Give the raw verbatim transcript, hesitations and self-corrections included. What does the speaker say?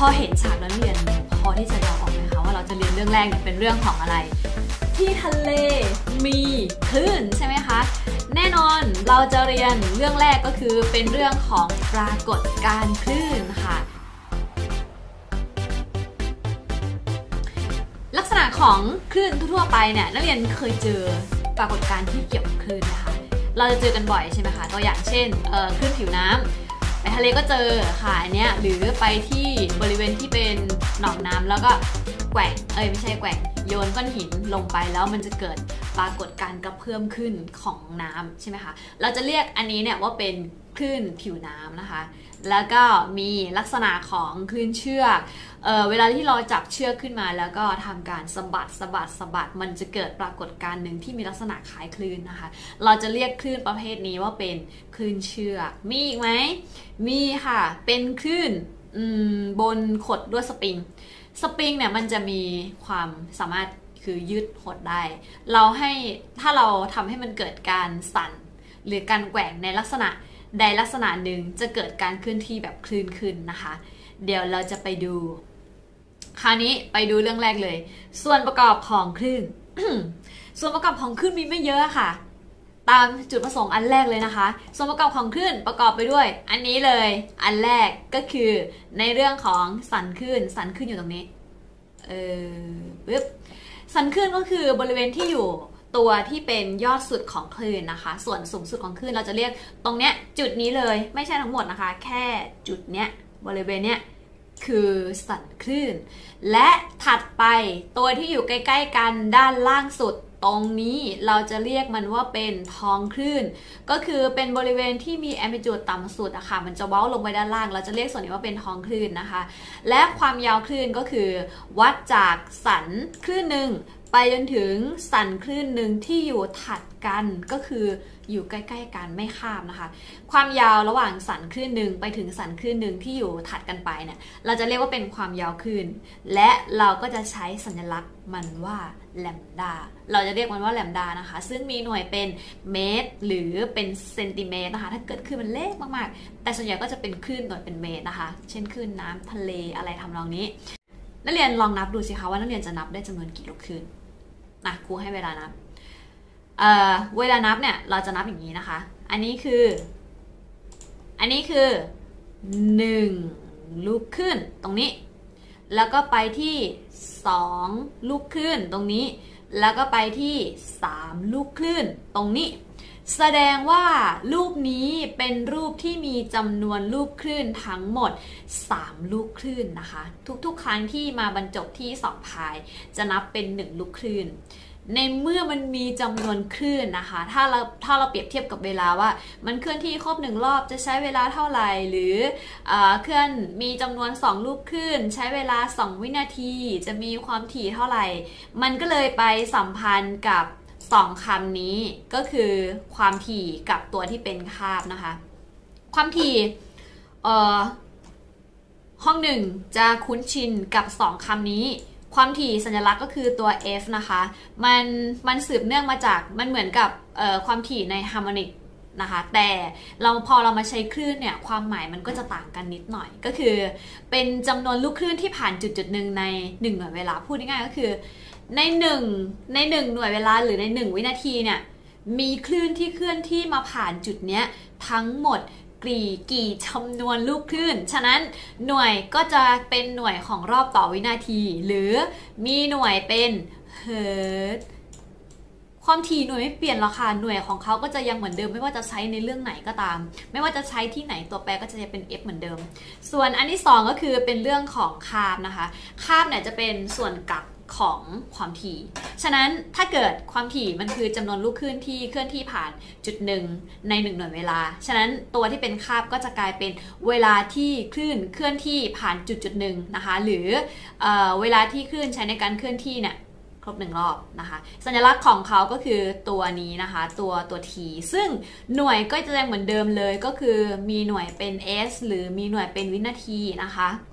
เห็นฉากแล้วเรียนพอที่จะเดาออกไหมคะว่าเราจะเรียนเรื่องแรกเป็นเรื่องของอะไรที่ทะเลมีคลื่นใช่ไหมคะแน่นอนเราจะเรียนเรื่องแรกก็คือเป็นเรื่องของปรากฏการณ์คลื่นค่ะลักษณะของคลื่นทั่วไปเนี่ยนักเรียนเคยเจอปรากฏการณ์ที่เกี่ยวกับคลื่นนะคะเราจะเจอกันบ่อยใช่ไหมคะตัวอย่างเช่นคลื่นผิวน้ำไปทะเลก็เจอค่ะอันเนี้ยหรือไปที่บริเวณที่เป็นหนองน้ำแล้วก็แกว่งเอ้ยไม่ใช่แกว่งโยนก้อนหินลงไปแล้วมันจะเกิดปรากฏการณ์กระเพื่อมขึ้นของน้ำใช่ไหมคะเราจะเรียกอันนี้เนี่ยว่าเป็นคลื่นผิวน้ำนะคะแล้วก็มีลักษณะของคลื่นเชือกเอ่อเวลาที่เราจับเชือกขึ้นมาแล้วก็ทำการสะบัดสะบัดสะบัดมันจะเกิดปรากฏการณ์หนึ่งที่มีลักษณะคล้ายคลื่นนะคะเราจะเรียกคลื่นประเภทนี้ว่าเป็นคลื่นเชือกมีอีกไหมมีค่ะเป็นคลื่นบนขดด้วยสปริงสปริงเนี่ยมันจะมีความสามารถคือยืดหดได้เราให้ถ้าเราทำให้มันเกิดการสั่นหรือการแกว่งในลักษณะใดลักษณะหนึ่งจะเกิดการเคลื่อนที่แบบคลื่นขึ้นนะคะเดี๋ยวเราจะไปดูคราวนี้ไปดูเรื่องแรกเลยส่วนประกอบของคลื่น ส่วนประกอบของคลื่นมีไม่เยอะค่ะตามจุดประสงค์อันแรกเลยนะคะส่วนประกอบของคลื่นประกอบไปด้วยอันนี้เลยอันแรกก็คือในเรื่องของสันคลื่นสันคลื่นอยู่ตรงนี้เออปึ๊บสันคลื่นก็คือบริเวณที่อยู่ตัวที่เป็นยอดสุดของคลื่นนะคะส่วนสูงสุดของคลื่นเราจะเรียกตรงเนี้ยจุดนี้เลยไม่ใช่ทั้งหมดนะคะแค่จุดเนี้ยบริเวณเนี้ยคือสันคลื่นและถัดไปตัวที่อยู่ใกล้ๆกันด้านล่างสุดตรงนี้เราจะเรียกมันว่าเป็นท้องคลื่นก็คือเป็นบริเวณที่มีแอมพลิจูดต่ำสุดอะค่ะมันจะเว้าลงไปด้านล่างเราจะเรียกส่วนนี้ว่าเป็นท้องคลื่นนะคะและความยาวคลื่นก็คือวัดจากสันคลื่นหนึ่งไปจนถึงสันคลื่นหนึ่งที่อยู่ถัดกันก็คืออยู่ใกล้ๆกันไม่ข้ามนะคะความยาวระหว่างสันคลื่นหนึ่งไปถึงสันคลื่นหนึ่งที่อยู่ถัดกันไปเนี่ยเราจะเรียกว่าเป็นความยาวคลื่นและเราก็จะใช้สัญลักษณ์มันว่าแลมดาเราจะเรียกมันว่าแลมดานะคะซึ่งมีหน่วยเป็นเมตรหรือเป็นเซนติเมตรนะคะถ้าเกิดคลื่นมันเล็กมากๆแต่ส่วนใหญ่ก็จะเป็นคลื่นหน่วยเป็นเมตรนะคะเช่นคลื่นน้ำทะเลอะไรทำนองนี้นักเรียนลองนับดูสิคะว่านักเรียนจะนับได้จำนวนกี่ลูกคลื่นนะครูให้เวลานับเอ่อเวลานับเนี่ยเราจะนับอย่างนี้นะคะอันนี้คืออันนี้คือหนึ่งลูกคลื่นตรงนี้แล้วก็ไปที่สองลูกคลื่นตรงนี้แล้วก็ไปที่สามลูกคลื่นตรงนี้แสดงว่ารูปนี้เป็นรูปที่มีจำนวนลูกคลื่นทั้งหมดสามลูกคลื่นนะคะทุกๆครั้งที่มาบรรจบที่สองพายจะนับเป็นหนึ่งลูกคลื่นในเมื่อมันมีจำนวนคลื่นนะคะถ้าเราถ้าเราเปรียบเทียบกับเวลาว่ามันเคลื่อนที่ครบหนึ่งรอบจะใช้เวลาเท่าไหร่หรือเอ่อเคลื่อนมีจำนวนสองลูกคลื่นใช้เวลาสองวินาทีจะมีความถี่เท่าไหร่มันก็เลยไปสัมพันธ์กับสองคำนี้ก็คือความถี่กับตัวที่เป็นคาบนะคะความถี่เอ่อห้องหนึ่งจะคุ้นชินกับสองคำนี้ความถี่สัญลักษณ์ก็คือตัว F นะคะมันมันสืบเนื่องมาจากมันเหมือนกับความถี่ในฮาร์โมนิกนะคะแต่เราพอเรามาใช้คลื่นเนี่ยความหมายมันก็จะต่างกันนิดหน่อยก็คือเป็นจำนวนลูกคลื่นที่ผ่านจุดจุดหนึ่งในหนึ่งหน่วยเวลาพูดง่ายๆก็คือในหนึ่งในหนึ่งหน่วยเวลาหรือในหนึ่งวินาทีเนี่ยมีคลื่นที่เคลื่อนที่มาผ่านจุดเนี้ยทั้งหมดกี่กี่จำนวนลูกคลื่นฉะนั้นหน่วยก็จะเป็นหน่วยของรอบต่อวินาทีหรือมีหน่วยเป็นเฮิร์ตซ์ความถี่หน่วยไม่เปลี่ยนหรอกค่ะหน่วยของเขาก็จะยังเหมือนเดิมไม่ว่าจะใช้ในเรื่องไหนก็ตามไม่ว่าจะใช้ที่ไหนตัวแปรก็จะเป็น F เหมือนเดิมส่วนอันที่สองก็คือเป็นเรื่องของคาบนะคะคาบเนี่ยจะเป็นส่วนกลับของความถี่ฉะนั้นถ้าเกิดความถี่มันคือจำนวนลูกคลื่นที่เคลื่อนที่ผ่านจุดหนึ่งในหนึ่งหน่วยเวลาฉะนั้นตัวที่เป็นคาบก็จะกลายเป็นเวลาที่คลื่นเคลื่อนที่ผ่านจุดจุดหนึ่งนะคะหรือเอ่อเวลาที่คลื่นใช้ในการเคลื่อนที่เนี่ยครบหนึ่งรอบนะคะสัญลักษณ์ของเขาก็คือตัวนี้นะคะตัวตัว T ซึ่งหน่วยก็จะยังเหมือนเดิมเลยก็คือมีหน่วยเป็น S หรือมีหน่วยเป็นวินาทีนะคะ